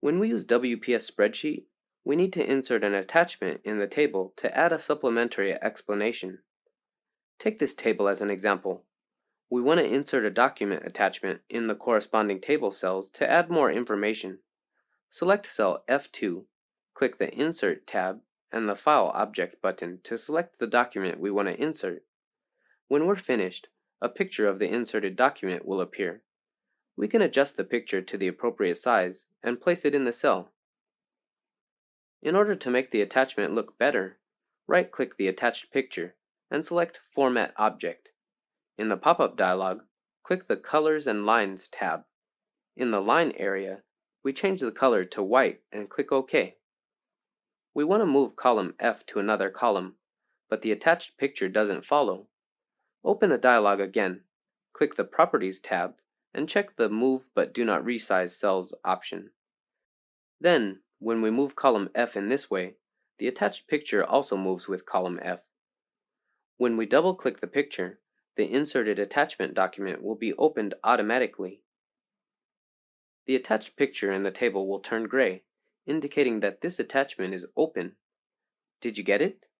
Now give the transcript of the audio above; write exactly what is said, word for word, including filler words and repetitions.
When we use W P S Spreadsheet, we need to insert an attachment in the table to add a supplementary explanation. Take this table as an example. We want to insert a document attachment in the corresponding table cells to add more information. Select cell F two, click the Insert tab and the File Object button to select the document we want to insert. When we're finished, a picture of the inserted document will appear. We can adjust the picture to the appropriate size and place it in the cell. In order to make the attachment look better, right-click the attached picture and select Format Object. In the pop-up dialog, click the Colors and Lines tab. In the Line area, we change the color to white and click OK. We want to move column F to another column, but the attached picture doesn't follow. Open the dialog again, click the Properties tab, and check the Move but Do Not Resize Cells option. Then, when we move column F in this way, the attached picture also moves with column F. When we double-click the picture, the inserted attachment document will be opened automatically. The attached picture in the table will turn gray, indicating that this attachment is open. Did you get it?